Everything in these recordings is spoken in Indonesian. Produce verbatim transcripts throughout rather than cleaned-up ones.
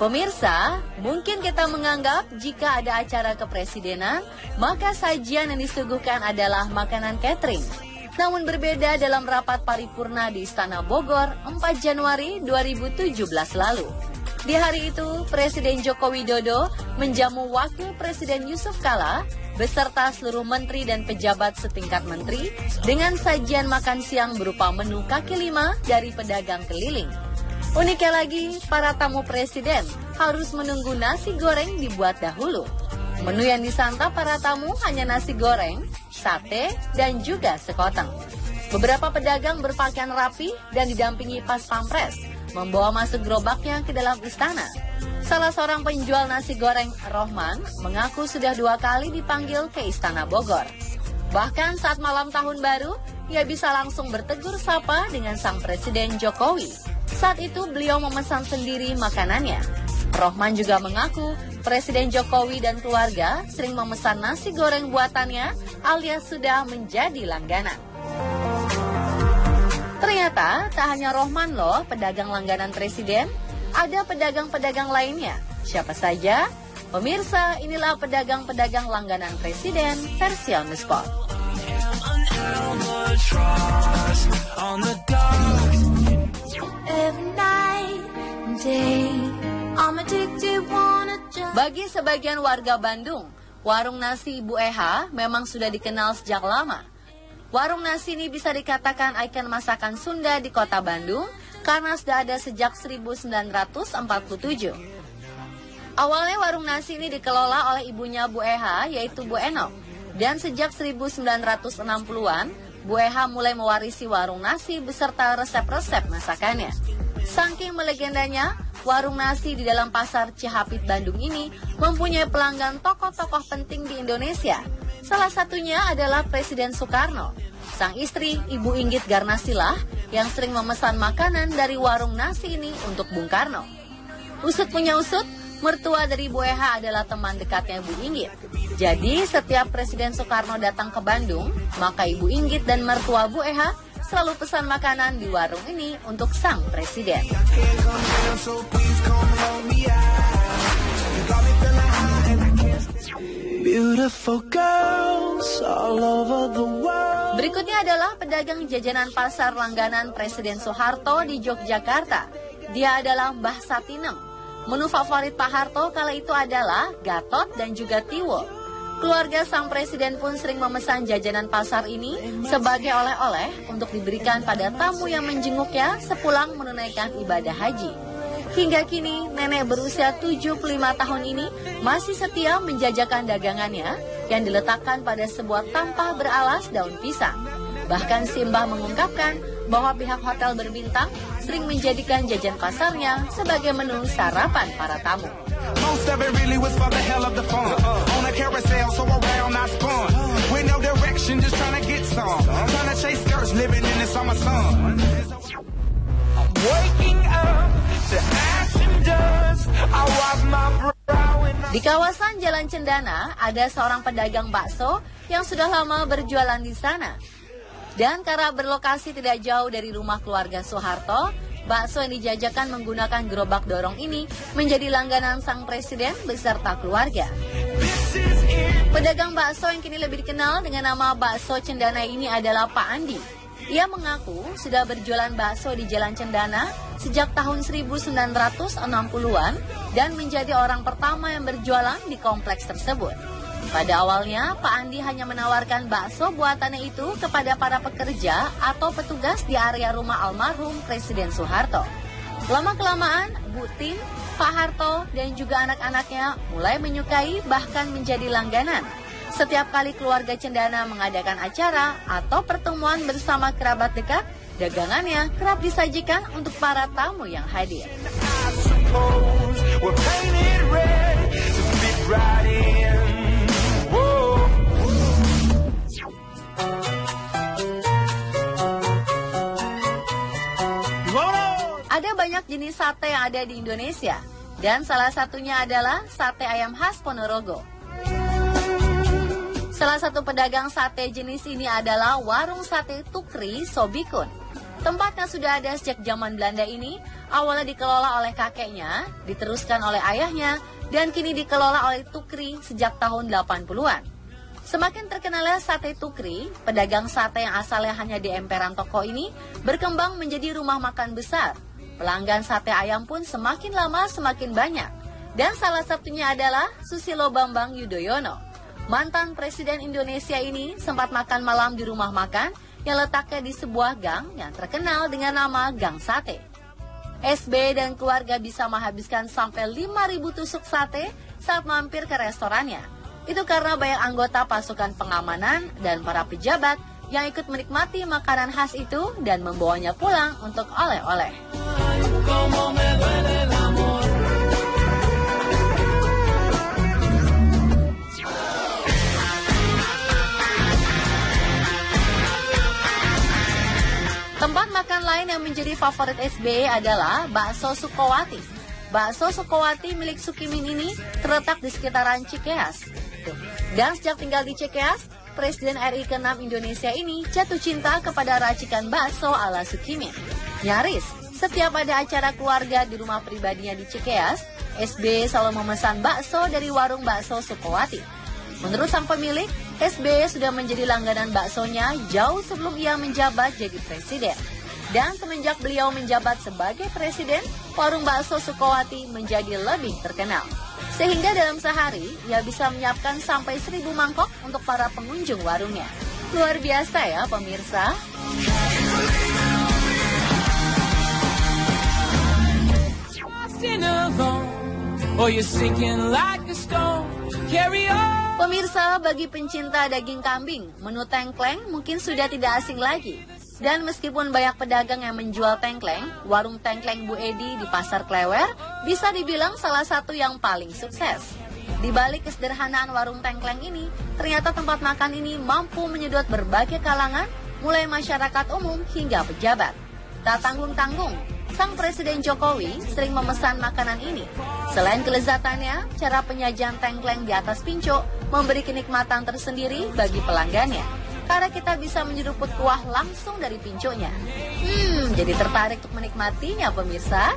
Pemirsa, mungkin kita menganggap jika ada acara kepresidenan, maka sajian yang disuguhkan adalah makanan catering. Namun berbeda dalam rapat paripurna di Istana Bogor empat Januari dua ribu tujuh belas lalu. Di hari itu, Presiden Joko Widodo menjamu Wakil Presiden Yusuf Kala beserta seluruh menteri dan pejabat setingkat menteri dengan sajian makan siang berupa menu kaki lima dari pedagang keliling. Uniknya lagi, para tamu presiden harus menunggu nasi goreng dibuat dahulu. Menu yang disantap para tamu hanya nasi goreng, sate, dan juga sekoteng. Beberapa pedagang berpakaian rapi dan didampingi pas pampres, membawa masuk gerobaknya ke dalam istana. Salah seorang penjual nasi goreng, Rohman, mengaku sudah dua kali dipanggil ke Istana Bogor. Bahkan saat malam tahun baru, ia bisa langsung bertegur sapa dengan sang Presiden Jokowi. Saat itu beliau memesan sendiri makanannya. Rohman juga mengaku Presiden Jokowi dan keluarga sering memesan nasi goreng buatannya alias sudah menjadi langganan. Ternyata tak hanya Rohman loh pedagang langganan presiden, ada pedagang-pedagang lainnya. Siapa saja? Pemirsa, inilah pedagang-pedagang langganan presiden versi On The Spot. Bagi sebagian warga Bandung, warung nasi Ibu Eha memang sudah dikenal sejak lama. Warung nasi ini bisa dikatakan ikon masakan Sunda di kota Bandung karena sudah ada sejak seribu sembilan ratus empat puluh tujuh. Awalnya warung nasi ini dikelola oleh ibunya Bu Eha, yaitu Bu Enok. Dan sejak seribu sembilan ratus enam puluhan, Bu Eha mulai mewarisi warung nasi beserta resep-resep masakannya. Saking melegendanya, warung nasi di dalam pasar Cihapit Bandung ini mempunyai pelanggan tokoh-tokoh penting di Indonesia. Salah satunya adalah Presiden Soekarno. Sang istri, Ibu Inggit Garnasilah, yang sering memesan makanan dari warung nasi ini untuk Bung Karno. Usut punya usut, mertua dari Bu Eha adalah teman dekatnya Ibu Inggit. Jadi setiap Presiden Soekarno datang ke Bandung, maka Ibu Inggit dan mertua Bu Eha selalu pesan makanan di warung ini untuk sang presiden. Berikutnya adalah pedagang jajanan pasar langganan Presiden Soeharto di Yogyakarta. Dia adalah Mbah Satinem. Menu favorit Pak Harto kala itu adalah gatot dan juga tiwo. Keluarga sang presiden pun sering memesan jajanan pasar ini sebagai oleh-oleh untuk diberikan pada tamu yang menjenguknya sepulang menunaikan ibadah haji. Hingga kini, nenek berusia tujuh puluh lima tahun ini masih setia menjajakan dagangannya yang diletakkan pada sebuah tampah beralas daun pisang. Bahkan Simbah mengungkapkan bahwa pihak hotel berbintang sering menjadikan jajan pasarnya sebagai menu sarapan para tamu. Most of it really was for the hell of the fun. On a carousel, so around I spun. With no direction, just trying to get some. Trying to chase skirts, living in the summer sun. I'm waking up to ash and dust. I wipe my brow and Di kawasan Jalan Cendana, ada seorang pedagang bakso yang sudah lama berjualan di sana. Dan karena berlokasi tidak jauh dari rumah keluarga Soeharto, bakso yang dijajakan menggunakan gerobak dorong ini menjadi langganan sang presiden beserta keluarga. Pedagang bakso yang kini lebih dikenal dengan nama bakso Cendana ini adalah Pak Andi. Ia mengaku sudah berjualan bakso di Jalan Cendana sejak tahun seribu sembilan ratus enam puluhan dan menjadi orang pertama yang berjualan di kompleks tersebut. Pada awalnya, Pak Andi hanya menawarkan bakso buatannya itu kepada para pekerja atau petugas di area rumah almarhum Presiden Soeharto. Lama-kelamaan, Bu Tin, Pak Harto, dan juga anak-anaknya mulai menyukai bahkan menjadi langganan. Setiap kali keluarga Cendana mengadakan acara atau pertemuan bersama kerabat dekat, dagangannya kerap disajikan untuk para tamu yang hadir. Ada banyak jenis sate yang ada di Indonesia, dan salah satunya adalah sate ayam khas Ponorogo. Salah satu pedagang sate jenis ini adalah warung sate Tukri Sobikun. Tempat yang sudah ada sejak zaman Belanda ini awalnya dikelola oleh kakeknya, diteruskan oleh ayahnya, dan kini dikelola oleh Tukri sejak tahun delapan puluhan. Semakin terkenalnya sate Tukri, pedagang sate yang asalnya hanya di emperan toko ini berkembang menjadi rumah makan besar. Pelanggan sate ayam pun semakin lama semakin banyak. Dan salah satunya adalah Susilo Bambang Yudhoyono. Mantan Presiden Indonesia ini sempat makan malam di rumah makan yang letaknya di sebuah gang yang terkenal dengan nama Gang Sate. S B Y dan keluarga bisa menghabiskan sampai lima ribu tusuk sate saat mampir ke restorannya. Itu karena banyak anggota pasukan pengamanan dan para pejabat yang ikut menikmati makanan khas itu dan membawanya pulang untuk oleh-oleh. Tempat makan lain yang menjadi favorit S B Y adalah Bakso Sukowati. Bakso Sukowati milik Sukimin ini terletak di sekitaran Cikeas. Dan sejak tinggal di Cikeas, Presiden R I keenam Indonesia ini jatuh cinta kepada racikan bakso ala Sukimin. Nyaris, setiap ada acara keluarga di rumah pribadinya di Cikeas, S B Y selalu memesan bakso dari warung Bakso Sukowati. Menurut sang pemilik, S B Y sudah menjadi langganan baksonya jauh sebelum ia menjabat jadi presiden. Dan semenjak beliau menjabat sebagai presiden, warung Bakso Sukowati menjadi lebih terkenal. Sehingga dalam sehari, ia bisa menyiapkan sampai seribu mangkok untuk para pengunjung warungnya. Luar biasa ya pemirsa. Pemirsa, bagi pencinta daging kambing, menu tengkleng mungkin sudah tidak asing lagi. Dan meskipun banyak pedagang yang menjual tengkleng, warung tengkleng Bu Edi di Pasar Klewer bisa dibilang salah satu yang paling sukses. Di balik kesederhanaan warung tengkleng ini, ternyata tempat makan ini mampu menyedot berbagai kalangan, mulai masyarakat umum hingga pejabat. Tak tanggung-tanggung, sang Presiden Jokowi sering memesan makanan ini. Selain kelezatannya, cara penyajian tengkleng di atas pinco memberi kenikmatan tersendiri bagi pelanggannya. Karena kita bisa menyeruput kuah langsung dari pinconya. Hmm, jadi tertarik untuk menikmatinya pemirsa.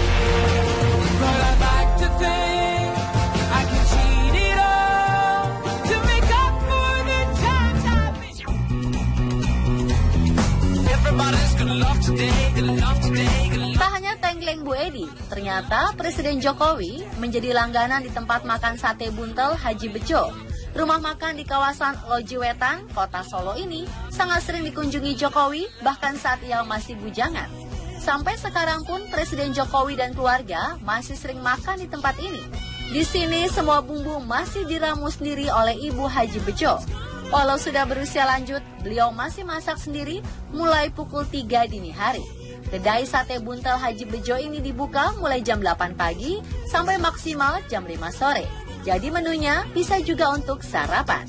Tak hanya tengkleng Bu Edi, ternyata Presiden Jokowi menjadi langganan di tempat makan sate buntel Haji Bejo. Rumah makan di kawasan Loji Wetan, Kota Solo ini sangat sering dikunjungi Jokowi bahkan saat ia masih bujangan. Sampai sekarang pun Presiden Jokowi dan keluarga masih sering makan di tempat ini. Di sini semua bumbu masih diramu sendiri oleh Ibu Haji Bejo. Walau sudah berusia lanjut, beliau masih masak sendiri mulai pukul tiga dini hari. Kedai sate buntel Haji Bejo ini dibuka mulai jam delapan pagi sampai maksimal jam lima sore. Jadi menunya bisa juga untuk sarapan.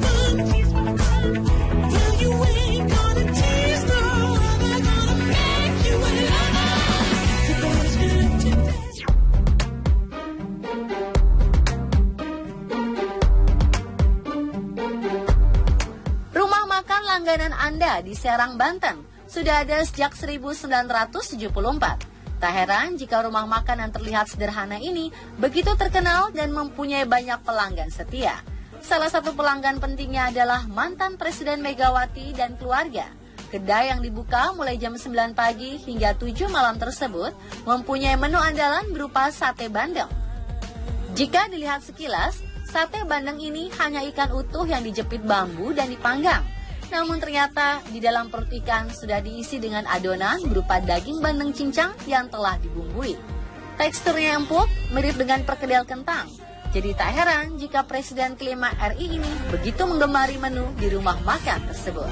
Rumah makan langganan Anda di Serang, Banten sudah ada sejak seribu sembilan ratus tujuh puluh empat. Tak heran jika rumah makan yang terlihat sederhana ini begitu terkenal dan mempunyai banyak pelanggan setia. Salah satu pelanggan pentingnya adalah mantan Presiden Megawati dan keluarga. Kedai yang dibuka mulai jam sembilan pagi hingga tujuh malam tersebut mempunyai menu andalan berupa sate bandeng. Jika dilihat sekilas, sate bandeng ini hanya ikan utuh yang dijepit bambu dan dipanggang. Namun ternyata di dalam perut ikan sudah diisi dengan adonan berupa daging bandeng cincang yang telah dibumbui. Teksturnya empuk, mirip dengan perkedel kentang. Jadi tak heran jika Presiden kelima R I ini begitu menggemari menu di rumah makan tersebut.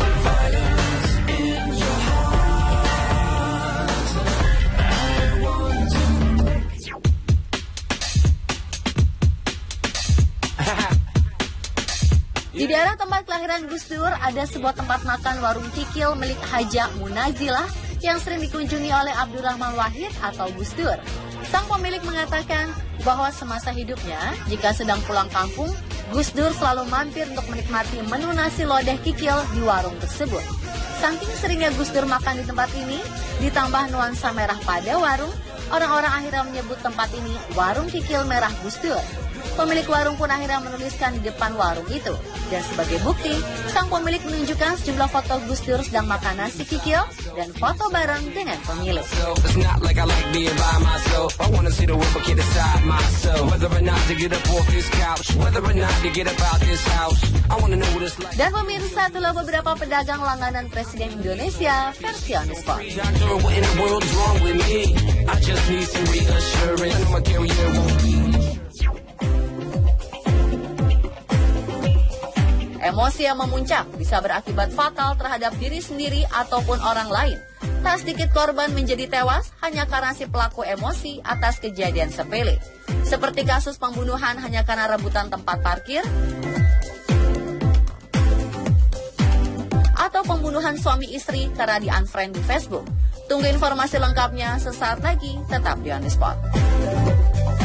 Di daerah tempat kelahiran Gus Dur ada sebuah tempat makan warung kikil milik Haja Munazilah yang sering dikunjungi oleh Abdurrahman Wahid atau Gus Dur. Sang pemilik mengatakan bahwa semasa hidupnya jika sedang pulang kampung, Gus Dur selalu mampir untuk menikmati menu nasi lodeh kikil di warung tersebut. Saking seringnya Gus Dur makan di tempat ini, ditambah nuansa merah pada warung, orang-orang akhirnya menyebut tempat ini Warung Kikil Merah Gus Dur. Pemilik warung pun akhirnya menuliskan di depan warung itu. Dan sebagai bukti, sang pemilik menunjukkan sejumlah foto Gus Dur sedang makan nasi kikil dan foto bareng dengan pemilik. Dan pemirsa, itulah beberapa pedagang langganan Presiden Indonesia versi On The Spot. Emosi yang memuncak bisa berakibat fatal terhadap diri sendiri ataupun orang lain. Tak sedikit korban menjadi tewas hanya karena si pelaku emosi atas kejadian sepele. Seperti kasus pembunuhan hanya karena rebutan tempat parkir, atau pembunuhan suami istri karena di-unfriend di Facebook. Tunggu informasi lengkapnya sesaat lagi, tetap di On The Spot.